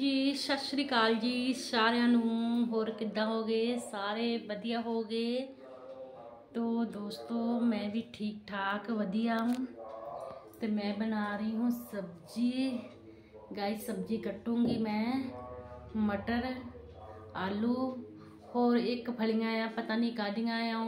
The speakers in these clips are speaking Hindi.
जी सत श्री अकाल जी सारिਆਂ ਨੂੰ। ਹੋਰ किद्दां हो गए? सारे वधिया हो गए। तो दोस्तों मैं भी ठीक ठाक वधिया हूँ। तो मैं बना रही हूँ सब्जी। गाइस सब्जी कटूंगी मैं मटर आलू और एक फलियां आ पता नहीं कादियां आ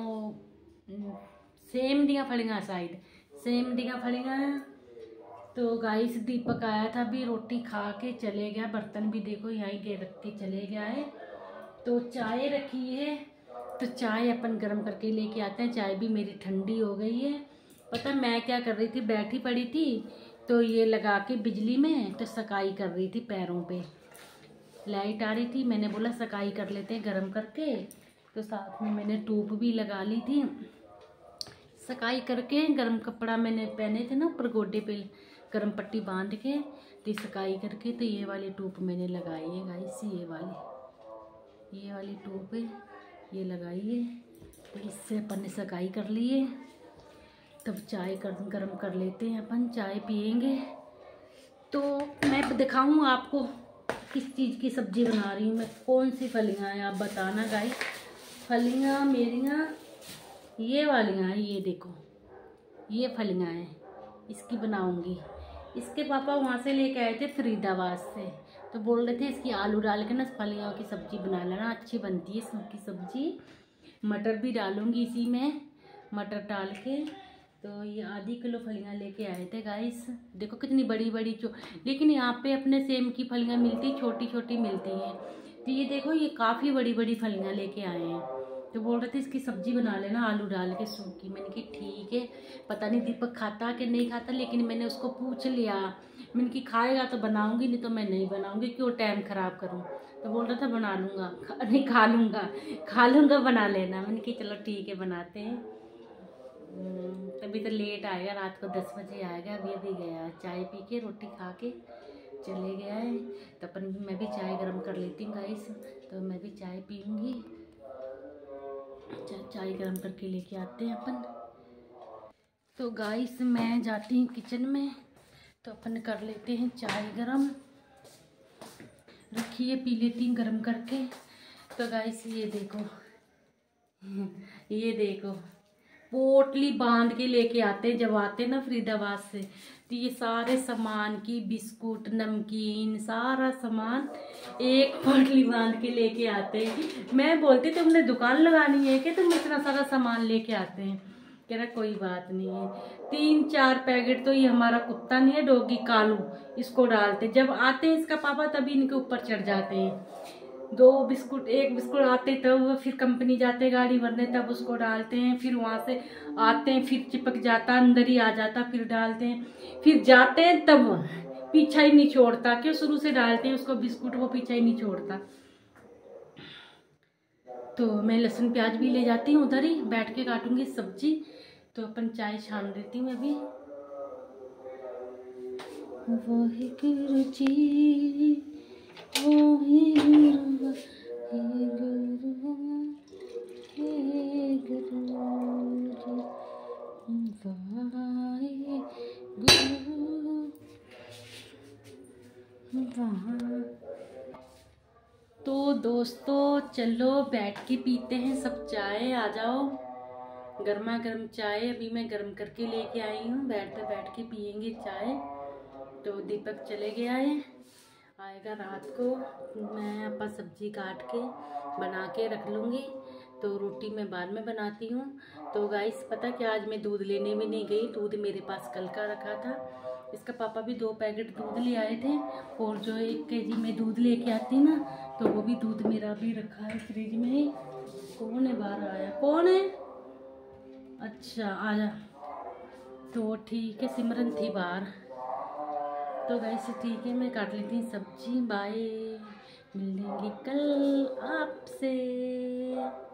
सेम दियां फलियां शायद सेम दियां फलियां। तो गाइस दीपक आया था भी रोटी खा के चले गया। बर्तन भी देखो यहीं के रख के चले गया है। तो चाय रखी है तो चाय अपन गर्म करके लेके आते हैं। चाय भी मेरी ठंडी हो गई है। पता मैं क्या कर रही थी, बैठी पड़ी थी तो ये लगा के बिजली में तो सकाई कर रही थी। पैरों पे लाइट आ रही थी, मैंने बोला सकाई कर लेते हैं गर्म करके। तो साथ में मैंने टूप भी लगा ली थी। सकाई करके गर्म कपड़ा मैंने पहने थे ना ऊपर गोडे पे गर्म पट्टी बांध के तो सकाई करके तो ये वाली टूप मैंने लगाई है गाइस। ये वाली टूप है ये लगाई है। तो इससे अपन ने सकाई कर ली है। तब चाय गर्म कर लेते हैं, अपन चाय पियेंगे। तो मैं दिखाऊं आपको किस चीज़ की सब्ज़ी बना रही हूँ मैं, कौन सी फलियाँ हैं आप बताना गाइस। फलियाँ मेरियाँ ये वालियाँ हैं, ये देखो ये फलियाँ हैं, इसकी बनाऊंगी। इसके पापा वहाँ से लेके आए थे फरीदाबाद से, तो बोल रहे थे इसकी आलू डाल के ना फलियों की सब्ज़ी बना लेना, अच्छी बनती है इसकी सब्ज़ी। मटर भी डालूंगी इसी में, मटर डाल के। तो ये आधी किलो फलियाँ लेके आए थे गाइस। देखो कितनी बड़ी बड़ी लेकिन यहाँ पे अपने सेम की फलियाँ मिलती छोटी छोटी मिलती हैं। तो ये देखो ये काफ़ी बड़ी बड़ी फलियाँ लेके आए हैं। तो बोल रहे थे इसकी सब्ज़ी बना लेना आलू डाल के सूखी। मैंने कहा ठीक है। पता नहीं दीपक खाता कि नहीं खाता, लेकिन मैंने उसको पूछ लिया। मैंने कि खाएगा तो बनाऊंगी, नहीं तो मैं नहीं बनाऊंगी, क्यों टाइम ख़राब करूं। तो बोल रहा था बना लूँगा, नहीं खा लूँगा बना लेना। मैंने कि चलो ठीक है बनाते हैं। तभी तो लेट आएगा, रात को 10 बजे आएगा। अभी गया चाय पी के रोटी खा के चले गया है। तो अपन मैं भी चाय गर्म कर लेती हूँ गाइस। तो मैं भी चाय पीऊँगी। चाय गर्म करके लेके आते हैं अपन। तो गाइस मैं जाती हूँ किचन में, तो अपन कर लेते हैं चाय गरम। रखिए पी लेती हूँ गरम करके। तो गाइस ये देखो पोटली बांध के लेके आते हैं जब आते ना फरीदाबाद से। तो ये सारे सामान की बिस्कुट नमकीन सारा सामान एक पोटली बांध के लेके आते हैं। मैं बोलती थी तुमने दुकान लगानी है कि तुम इतना सारा सामान लेके आते हैं। कह रहा कोई बात नहीं है। 3-4 पैकेट तो ये हमारा कुत्ता नहीं है डॉगी कालू, इसको डालते जब आते हैं इसका पापा तभी इनके ऊपर चढ़ जाते हैं। 2 बिस्कुट 1 बिस्कुट आते तब फिर कंपनी जाते गाड़ी भरने तब उसको डालते हैं। फिर वहाँ से आते हैं फिर चिपक जाता अंदर ही आ जाता, फिर डालते हैं। फिर जाते हैं तब पीछा ही नहीं छोड़ता, क्यों शुरू से डालते हैं उसको बिस्कुट, वो पीछा ही नहीं छोड़ता। तो मैं लहसुन प्याज भी ले जाती हूँ, उधर ही बैठ के काटूंगी सब्जी। तो अपन चाय छान देती हूँ अभी। वाहिगुरु जी तो दोस्तों चलो बैठ के पीते हैं सब चाय। आ जाओ गर्मा गर्म चाय अभी मैं गर्म करके लेके आई हूँ। बैठ के पियेंगे चाय। तो दीपक चले गया है, आएगा रात को। मैं अपना सब्जी काट के बना के रख लूँगी। तो रोटी मैं बाद में बनाती हूँ। तो गाइस पता क्या, आज मैं दूध लेने भी नहीं गई। दूध मेरे पास कल का रखा था। इसका पापा भी 2 पैकेट दूध ले आए थे, और जो 1 केजी में दूध लेके आती ना, तो वो भी दूध मेरा भी रखा है फ्रिज में ही। कौन है बाहर आया? कौन है? अच्छा आजा। तो ठीक है सिमरन थी बाहर। तो गाइस ठीक है मैं काट लेती हूँ सब्जी। बाय, मिलेंगे कल आपसे।